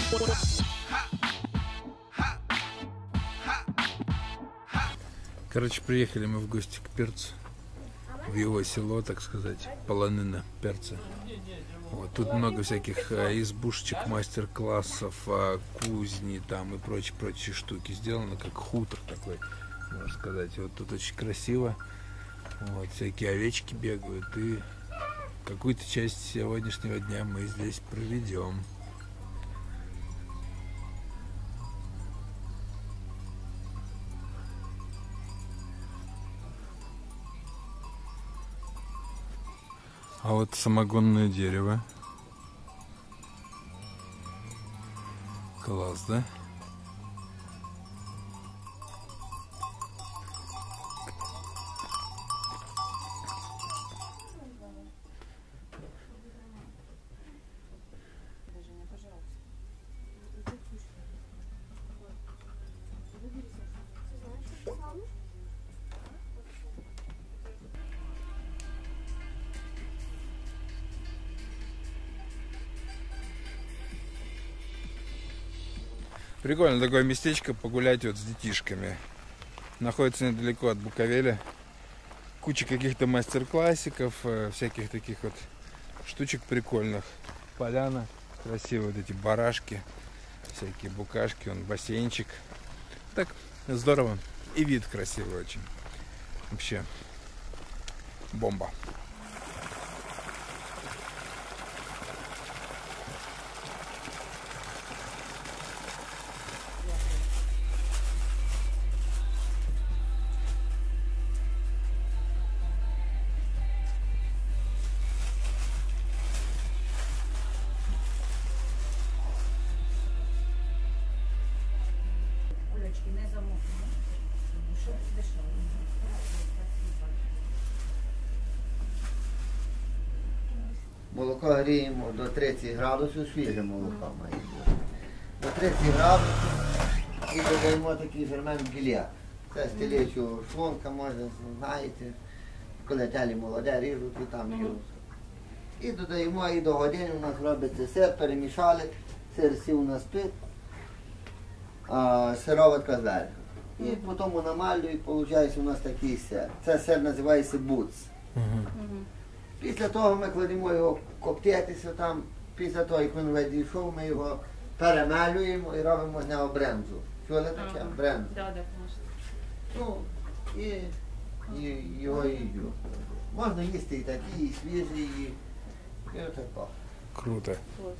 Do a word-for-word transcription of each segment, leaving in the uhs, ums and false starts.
Короче, приехали мы в гости к перцу, в его село, так сказать, полонина перца. Вот, тут много всяких а, избушечек, мастер-классов, а, кузни там и прочие-прочие штуки. Сделано как хутор такой, можно сказать. Вот тут очень красиво. Вот, всякие овечки бегают. И какую-то часть сегодняшнего дня мы здесь проведем. А вот самогонное дерево. Класс, да? Прикольно такое местечко погулять вот с детишками. Находится недалеко от Буковеля. Куча каких-то мастер-классиков, всяких таких вот штучек прикольных. Поляна, красивые вот эти барашки, всякие букашки, вон бассейнчик. Так, здорово. И вид красивый очень. Вообще бомба. Молоко гріємо до тридцять градусів, свіже молоко має бути. До тридцять градусів і додаємо такий фермент гілля. Це стелечу шлунка, може, знаєте, коли телі молоде ріжуть і там їдуть. І додаємо, і до години у нас робиться сир, перемішали, сир сів на спит, а сироватка зверху. І потім намалюю, і виходить у нас такий сир. Це сир називається буц. Після того ми кладемо його коптитися там, після того, як він відійшов, ми його перемелюємо і робимо з нього брензу. Чули таке? Брензу. Так, так, звісно. Ну, і, і його їдю. Можна їсти і такі, і свіжі, і, і отако. Круто.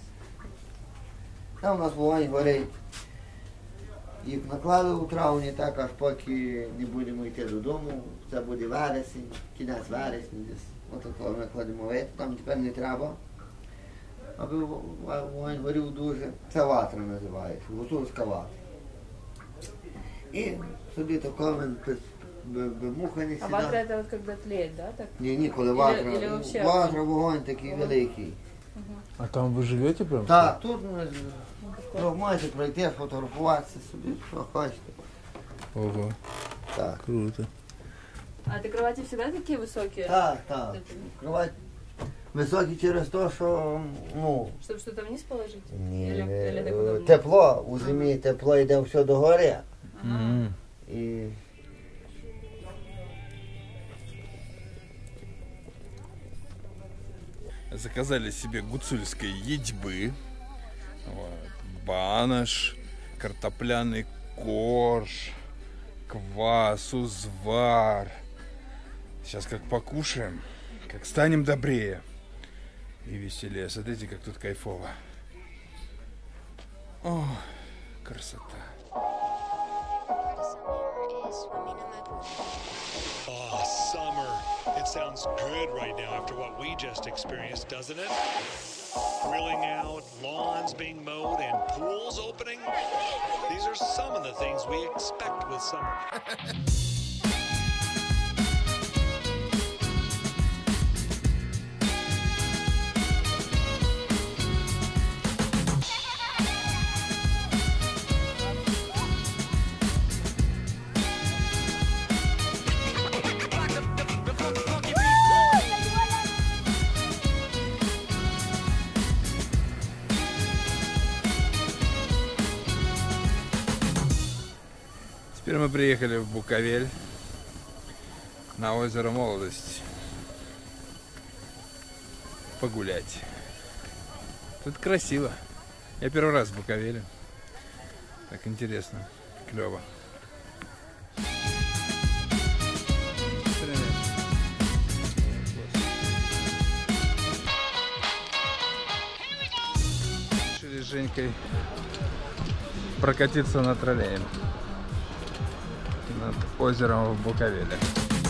Там у нас вогонь горить. Їх наклали у травні, так аж поки не будемо йти додому. Це буде вересень, кінець вересня десь. Отако ми кладемо вид, там тепер не треба, аби вогонь горів дуже. Це ватра називається, гуцульська ватра. І собі тако без муха не сідає. А ватра це от коли тлеє, да? Так? Ні, ні, коли Или- ватра, или вообще ватра, вогонь такий великий. А там ви живете прям? Так, тут ну, можете пройти, сфотографуватися собі, що хочете. Ого, Так, круто. А ты кровати всегда такие высокие? так, так. Кровать високі через те, що, ну, Чтобы что-то вниз положить? ні, Или, или так е, удобно? тепло, у зимі тепло йде все до гори. М. І Заказали себе гуцульской едьбы. Вот. Банош, картопляный корж, квас, узвар. Сейчас как покушаем, как станем добрее и веселее. Смотрите, как тут кайфово. О, красота. Oh, summer. It sounds good right now after what we just experienced, doesn't it? Grilling out, lawns being mowed, and pools opening. These are some of the things we expect with summer. Теперь мы приехали в Буковель на озеро Молодость погулять. Тут красиво. Я первый раз в Буковеле. Так интересно, клево. Решили с Женькой прокатиться на троллее над озером в Буковеле.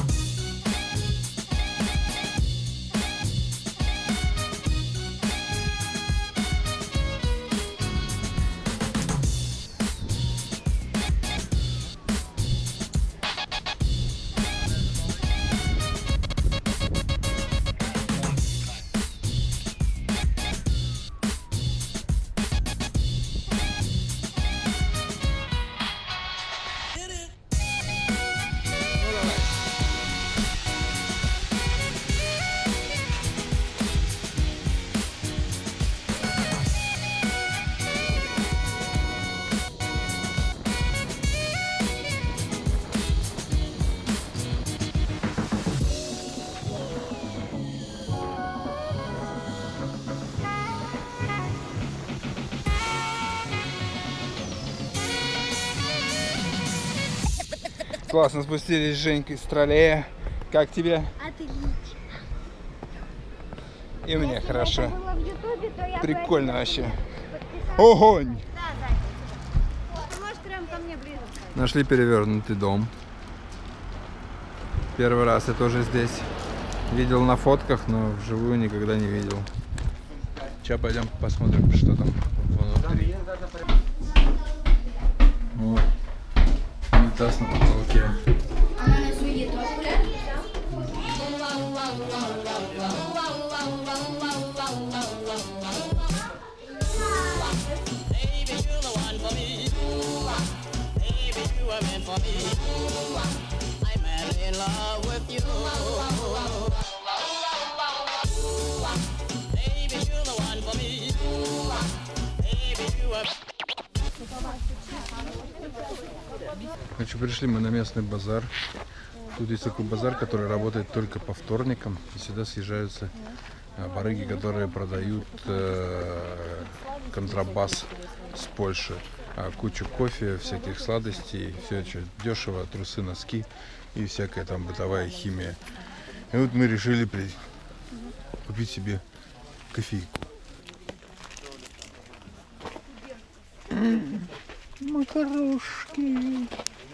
Классно спустились с Женькой с троллея. Как тебе? Отлично. И мне Если хорошо. это было в Ютубе, то я Прикольно бы вообще. подписалась. Огонь! Да, Зайка. Ты можешь прям ко мне ближе встать. Нашли перевернутый дом. Первый раз я тоже здесь. Видел на фотках, но вживую никогда не видел. Сейчас пойдем посмотрим, что там внутри. Вот. Унитаз на потолке. Короче, пришли мы на местный базар. Тут есть такой базар, который работает только по вторникам. И сюда съезжаются а, барыги, которые продают э, контрабас с Польши. А, кучу кофе, всяких сладостей, все что дешево, трусы, носки и всякая там бытовая химия. И вот мы решили при... купить себе кофейку. Макарошки.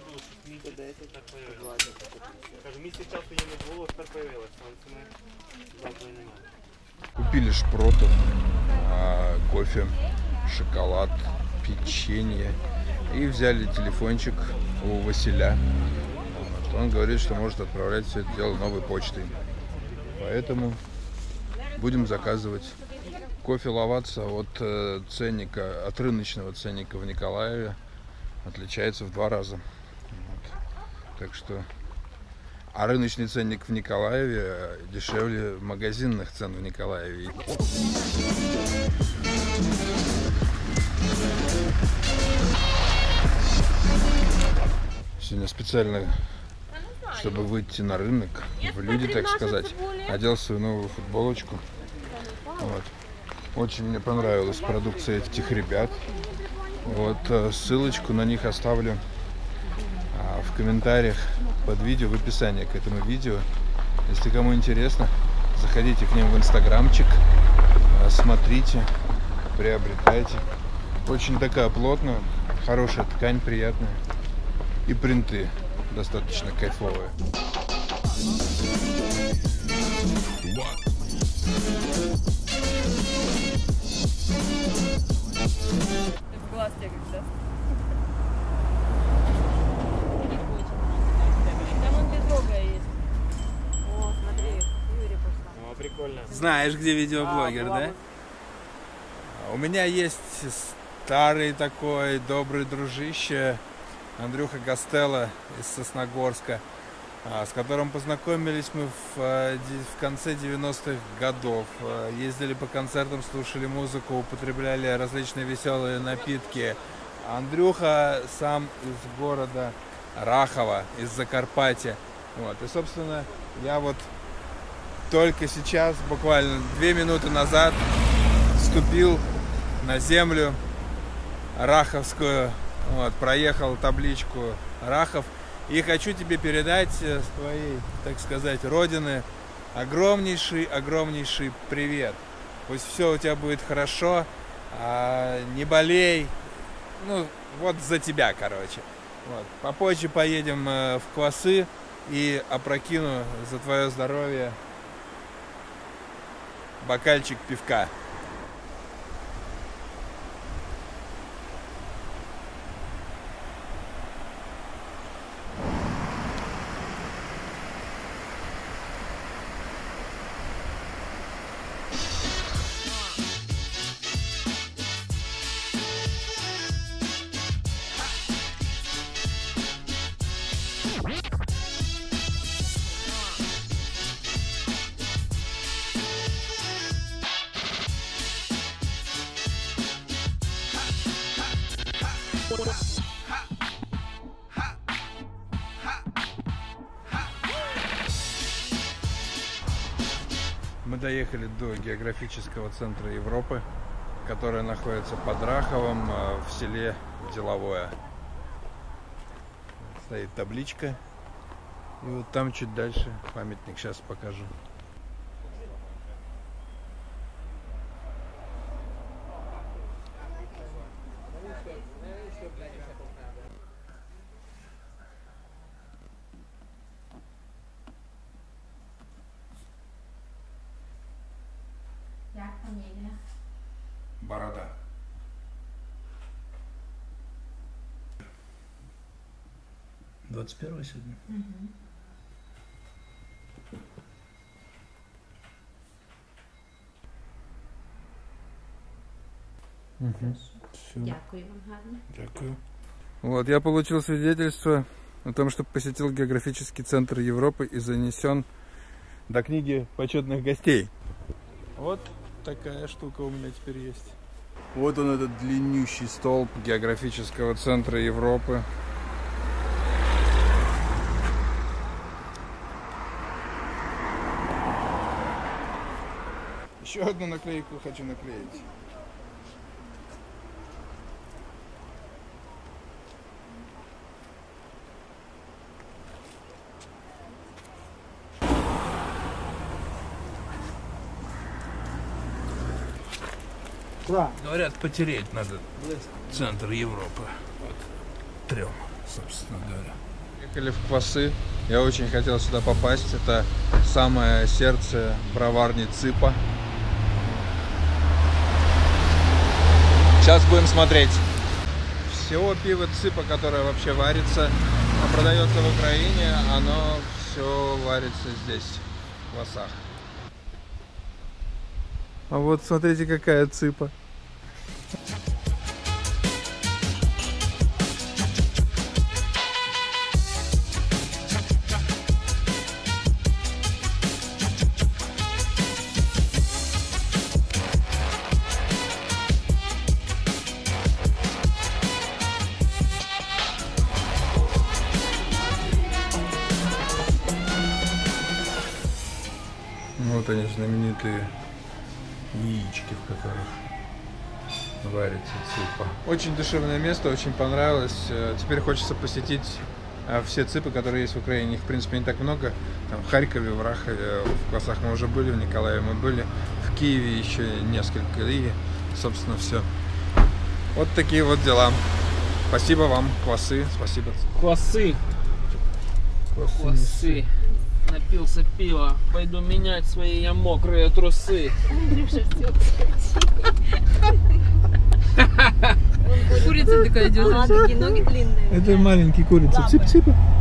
Купили шпротов, а, кофе, шоколад, печенье и взяли телефончик у Василя. Вот. Он говорит, что может отправлять все это дело новой почтой. Поэтому будем заказывать. Кофе Лавацца от э, ценника, от рыночного ценника в Николаеве отличается в два раза. Вот. Так что, а рыночный ценник в Николаеве дешевле магазинных цен в Николаеве. Сегодня специально, чтобы выйти на рынок, в люди, так сказать, одел свою новую футболочку. Вот. Очень мне понравилась продукция этих ребят. Вот, ссылочку на них оставлю в комментариях под видео, в описании к этому видео. Если кому интересно, заходите к ним в инстаграмчик, смотрите, приобретайте. Очень такая плотная, хорошая ткань, приятная. И принты достаточно кайфовые. В глаз тебе как даст. Там он безрогая есть. О, смотри, Юрий пошла. О, прикольно. Знаешь, где видеоблогер, А, да? У меня есть старый такой добрый дружище Андрюха Гастелло из Сосногорска, с которым познакомились мы в, в конце девяностых годов. Ездили по концертам, слушали музыку, употребляли различные веселые напитки. Андрюха сам из города Рахова из Закарпатья. Вот. И, собственно, я вот только сейчас, буквально две минуты назад, ступил на землю раховскую, вот, проехал табличку Рахов. И хочу тебе передать с твоей, так сказать, родины огромнейший, огромнейший привет. Пусть все у тебя будет хорошо, а не болей. Ну, вот за тебя, короче. Вот. Попозже поедем в Квасы и опрокину за твое здоровье бокальчик пивка. Мы доехали до географического центра Европы, который находится под Раховом в селе Деловое. Стоит табличка. И вот там чуть дальше памятник, сейчас покажу. Борода. двадцать первое сегодня. Угу. Угу. Дякую вам, гарно. Дякую. Вот, я получил свидетельство о том, что посетил географический центр Европы и занесен до книги почетных гостей. Вот такая штука у меня теперь есть. Вот он, этот длиннющий столб географического центра Европы. Еще одну наклейку хочу наклеить. Говорят, потереть надо центр Европы. Вот. Трем, собственно говоря. Ехали в Квасы. Я очень хотел сюда попасть. Это самое сердце броварни Цыпа. Сейчас будем смотреть. Всего пиво Цыпа, которое вообще варится, продается в Украине, оно все варится здесь, в Квасах. А вот смотрите, какая Цыпа. Вот они, знаменитые яички, в которых варится цыпа. Очень душевное место, очень понравилось. Теперь хочется посетить все цыпы, которые есть в Украине. Их, в принципе, не так много. Там, в Харькове, в Рахове, в Квасах мы уже были, в Николаеве мы были, в Киеве еще несколько. И, собственно, все. Вот такие вот дела. Спасибо вам, Квасы. Спасибо. Квасы. Квасы. Квасы. Напился пива. Пойду менять свои я мокрые трусы. Андрюша, все, прекрати. Курица такая идет. Ага, такие ноги длинные. Это маленький курица. Цып-цыпа.